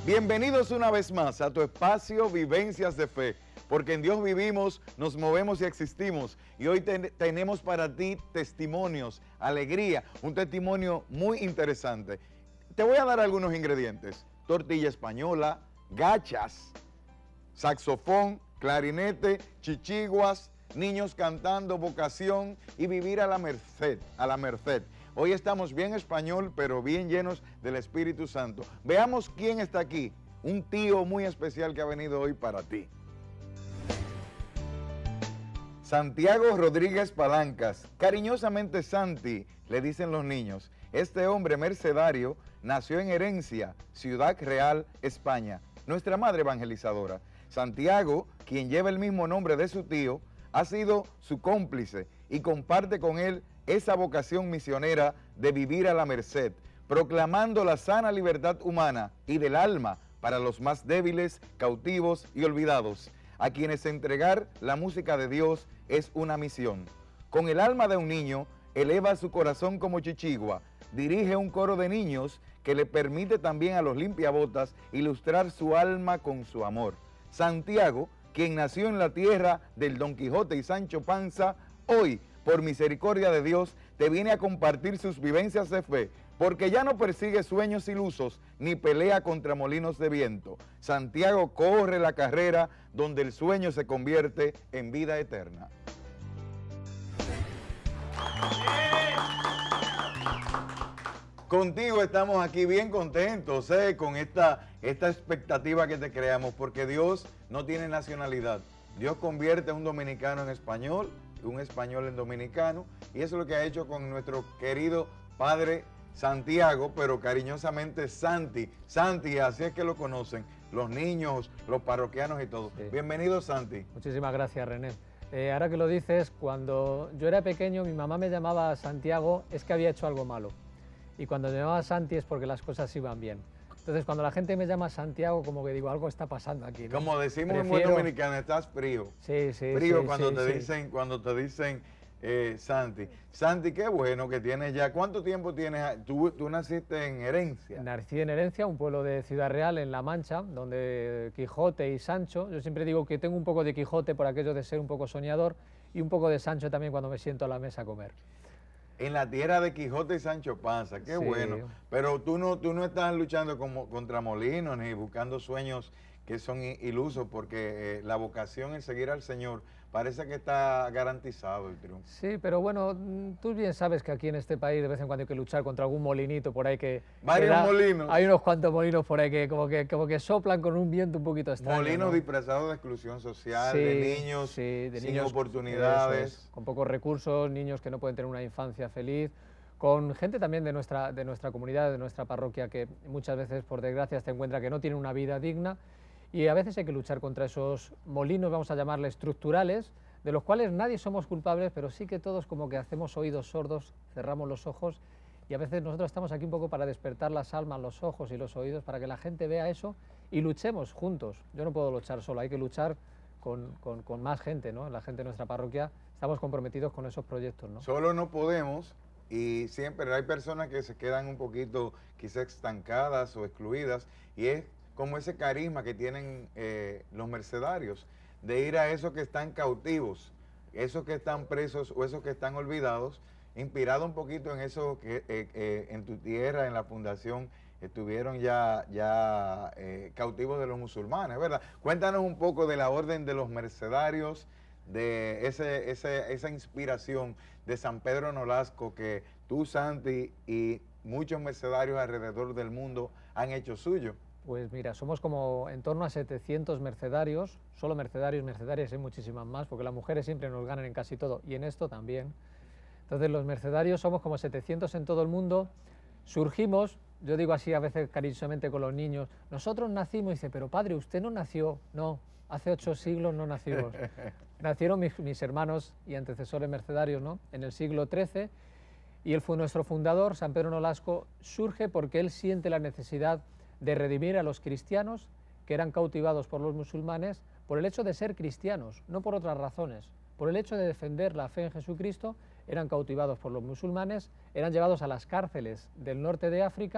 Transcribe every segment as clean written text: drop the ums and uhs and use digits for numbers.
Bienvenidos una vez más a tu espacio Vivencias de Fe, porque en Dios vivimos, nos movemos y existimos. Y hoy tenemos para ti testimonios, alegría, un testimonio muy interesante. Te voy a dar algunos ingredientes: tortilla española, gachas, saxofón, clarinete, chichiguas, niños cantando, vocación y vivir a la merced. Hoy estamos bien español, pero bien llenos del Espíritu Santo. Veamos quién está aquí, un tío muy especial que ha venido hoy para ti. Santiago Rodríguez Palancas, cariñosamente Santi, le dicen los niños. Este hombre mercedario nació en Herencia, Ciudad Real, España, nuestra madre evangelizadora. Santiago, quien lleva el mismo nombre de su tío, ha sido su cómplice y comparte con él esa vocación misionera de vivir a la merced, proclamando la sana libertad humana y del alma para los más débiles, cautivos y olvidados, a quienes entregar la música de Dios es una misión. Con el alma de un niño, eleva su corazón como chichigua, dirige un coro de niños que le permite también a los limpiabotas ilustrar su alma con su amor. Santiago, quien nació en la tierra del Don Quijote y Sancho Panza, hoy, por misericordia de Dios, te viene a compartir sus vivencias de fe, porque ya no persigue sueños ilusos ni pelea contra molinos de viento. Santiago corre la carrera donde el sueño se convierte en vida eterna. Contigo estamos aquí bien contentos, con esta expectativa que te creamos, porque Dios no tiene nacionalidad. Dios convierte a un dominicano en español, un español en dominicano, y eso es lo que ha hecho con nuestro querido padre Santiago, pero cariñosamente Santi. Santi, así es que lo conocen los niños, los parroquianos y todo. Sí. Bienvenido, Santi. Muchísimas gracias, René. Ahora que lo dices, cuando yo era pequeño, mi mamá me llamaba Santiago, es que había hecho algo malo. Y cuando me llamaba Santi es porque las cosas iban bien. Entonces, cuando la gente me llama Santiago, como que digo, algo está pasando aquí, ¿no? Como decimos en buen dominicano, estás frío. Sí, sí. Frío sí, cuando, sí, te sí. dicen, cuando te dicen Santi. Santi, qué bueno que tienes ya. ¿Cuánto tiempo tienes? ¿Tú naciste en Herencia? Nací en Herencia, un pueblo de Ciudad Real, en La Mancha, donde Quijote y Sancho, yo siempre digo que tengo un poco de Quijote por aquello de ser un poco soñador y un poco de Sancho también cuando me siento a la mesa a comer. En la tierra de Quijote y Sancho Panza, qué bueno. Pero tú no estás luchando contra molinos ni buscando sueños que son ilusos, porque la vocación en seguir al Señor parece que está garantizado el triunfo. Sí, pero bueno, tú bien sabes que aquí en este país de vez en cuando hay que luchar contra algún molinito por ahí que... Varios molinos. Hay unos cuantos molinos por ahí que como que soplan con un viento un poquito extraño. Molinos, ¿no? Disfrazados de exclusión social, sí, de niños sin oportunidades. Con pocos recursos, niños que no pueden tener una infancia feliz, con gente también de nuestra comunidad, de nuestra parroquia, que muchas veces, por desgracia, se encuentra que no tienen una vida digna. Y a veces hay que luchar contra esos molinos, vamos a llamarle estructurales, de los cuales nadie somos culpables, pero sí que todos como que hacemos oídos sordos, cerramos los ojos, y a veces nosotros estamos aquí un poco para despertar las almas, los ojos y los oídos, para que la gente vea eso y luchemos juntos. Yo no puedo luchar solo, hay que luchar con más gente, ¿no? La gente de nuestra parroquia estamos comprometidos con esos proyectos, ¿no? Solo no podemos, y siempre hay personas que se quedan un poquito quizás estancadas o excluidas, y es como ese carisma que tienen los mercedarios, de ir a esos que están cautivos, esos que están presos o esos que están olvidados, inspirado un poquito en eso que en tu tierra, en la fundación, estuvieron ya cautivos de los musulmanes, ¿verdad? Cuéntanos un poco de la orden de los mercedarios, de esa inspiración de San Pedro Nolasco que tú, Santi, y muchos mercedarios alrededor del mundo han hecho suyo. Pues mira, somos como en torno a 700 mercedarios, solo mercedarias hay muchísimas más, porque las mujeres siempre nos ganan en casi todo, y en esto también. Entonces los mercedarios somos como 700 en todo el mundo, surgimos, yo digo así a veces cariñosamente con los niños, nosotros nacimos, y dice, pero padre, usted no nació, no, hace 8 siglos no nacimos. Nacieron mis hermanos y antecesores mercedarios, ¿no?, en el siglo XIII, y él fue nuestro fundador. San Pedro Nolasco surge porque él siente la necesidad de redimir a los cristianos que eran cautivados por los musulmanes por el hecho de ser cristianos, no por otras razones, por el hecho de defender la fe en Jesucristo, eran cautivados por los musulmanes, eran llevados a las cárceles del norte de África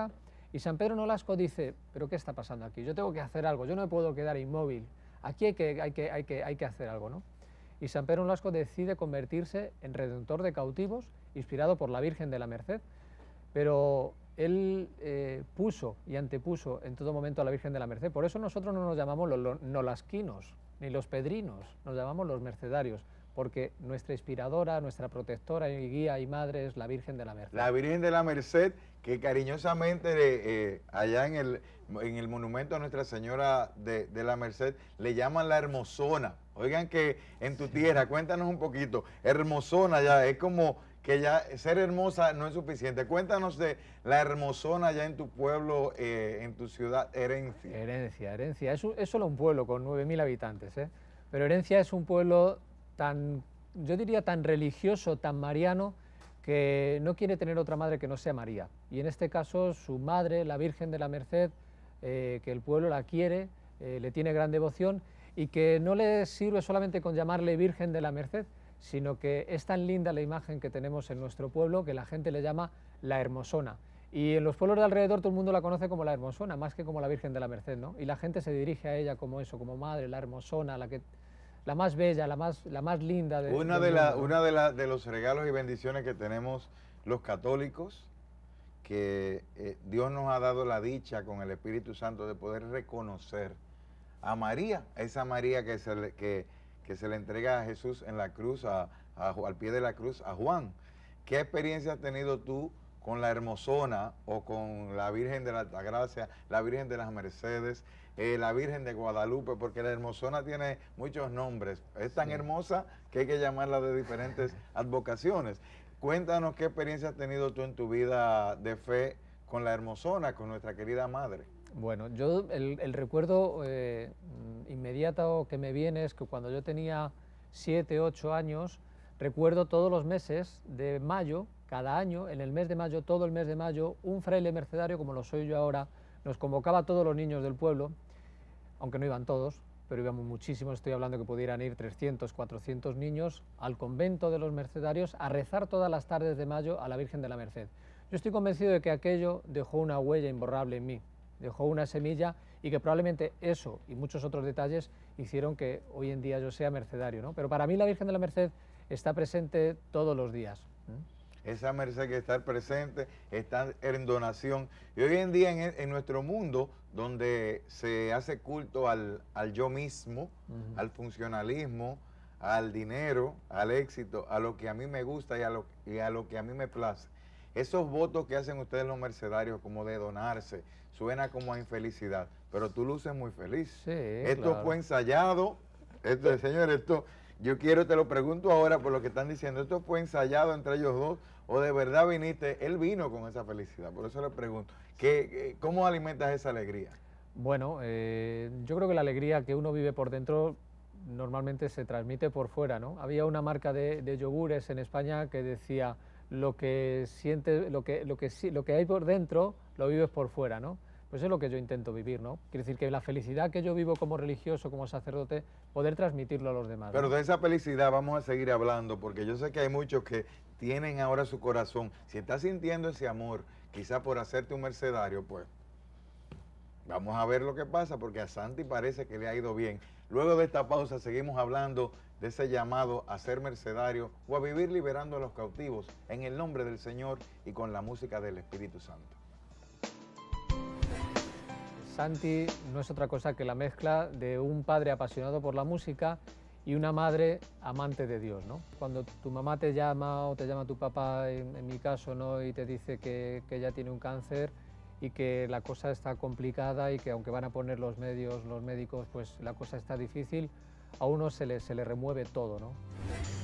Y San Pedro Nolasco dice, ¿pero qué está pasando aquí? Yo tengo que hacer algo, yo no me puedo quedar inmóvil, aquí hay que hacer algo, ¿no? Y San Pedro Nolasco decide convertirse en redentor de cautivos, inspirado por la Virgen de la Merced, pero él puso y antepuso en todo momento a la Virgen de la Merced. Por eso nosotros no nos llamamos los nolasquinos, ni los pedrinos, nos llamamos los mercedarios, porque nuestra inspiradora, nuestra protectora y guía y madre es la Virgen de la Merced. La Virgen de la Merced, que cariñosamente allá en el monumento a Nuestra Señora de la Merced le llaman la Hermosona. Oigan que en tu tierra, cuéntanos un poquito, Hermosona ya es como que ya ser hermosa no es suficiente. Cuéntanos de la Hermosona ya en tu pueblo, en tu ciudad, Herencia. Herencia. Es solo un pueblo con 9.000 habitantes, ¿eh? Pero Herencia es un pueblo tan, yo diría, tan religioso, tan mariano, que no quiere tener otra madre que no sea María. Y en este caso su madre, la Virgen de la Merced, que el pueblo la quiere, le tiene gran devoción, y que no le sirve solamente con llamarle Virgen de la Merced, sino que es tan linda la imagen que tenemos en nuestro pueblo que la gente le llama la Hermosona. Y en los pueblos de alrededor todo el mundo la conoce como la Hermosona, más que como la Virgen de la Merced, ¿no? Y la gente se dirige a ella como eso, como madre, la Hermosona, la más bella, la más linda de Uno de los regalos y bendiciones que tenemos los católicos, que Dios nos ha dado la dicha con el Espíritu Santo de poder reconocer a María, esa María que se le entrega a Jesús en la cruz, al pie de la cruz, a Juan. ¿Qué experiencia has tenido tú con la Hermosona o con la Virgen de la Altagracia, la Virgen de las Mercedes, la Virgen de Guadalupe? Porque la Hermosona tiene muchos nombres, es tan hermosa que hay que llamarla de diferentes advocaciones. Cuéntanos qué experiencia has tenido tú en tu vida de fe con la Hermosona, con nuestra querida Madre. Bueno, yo el recuerdo inmediato que me viene es que cuando yo tenía 7, 8 años, recuerdo todos los meses de mayo, cada año, en el mes de mayo, todo el mes de mayo, un fraile mercedario, como lo soy yo ahora, nos convocaba a todos los niños del pueblo, aunque no iban todos, pero íbamos muchísimos, estoy hablando que pudieran ir 300, 400 niños al convento de los mercedarios a rezar todas las tardes de mayo a la Virgen de la Merced. Yo estoy convencido de que aquello dejó una huella imborrable en mí, dejó una semilla, y que probablemente eso y muchos otros detalles hicieron que hoy en día yo sea mercedario, ¿no? Pero para mí la Virgen de la Merced está presente todos los días. Esa merced que está presente, está en donación. Y hoy en día en nuestro mundo, donde se hace culto al yo mismo, al funcionalismo, al dinero, al éxito, a lo que a mí me gusta y a lo que a mí me place, esos votos que hacen ustedes los mercedarios como de donarse, suena como a infelicidad, pero tú luces muy feliz. Sí, esto claro. fue ensayado, señor, yo te lo pregunto ahora por lo que están diciendo, ¿esto fue ensayado entre ellos dos o de verdad viniste? Él vino con esa felicidad, por eso le pregunto, ¿cómo alimentas esa alegría? Bueno, yo creo que la alegría que uno vive por dentro normalmente se transmite por fuera, ¿no? Había una marca de yogures en España que decía, lo que sientes, lo que hay por dentro, lo vives por fuera, ¿no? Pues es lo que yo intento vivir, ¿no? Quiere decir que la felicidad que yo vivo como religioso, como sacerdote, poder transmitirlo a los demás, ¿no? Pero de esa felicidad vamos a seguir hablando, porque yo sé que hay muchos que tienen ahora su corazón. Si estás sintiendo ese amor, quizá por hacerte un mercedario, pues vamos a ver lo que pasa, porque a Santi parece que le ha ido bien. Luego de esta pausa seguimos hablando de ese llamado a ser mercedario o a vivir liberando a los cautivos en el nombre del Señor y con la música del Espíritu Santo. Santi no es otra cosa que la mezcla de un padre apasionado por la música y una madre amante de Dios, ¿no? Cuando tu mamá te llama o te llama tu papá, en mi caso, ¿no? Y te dice que ella tiene un cáncer y que la cosa está complicada y que aunque van a poner los medios, los médicos, pues la cosa está difícil, a uno se le remueve todo, ¿no?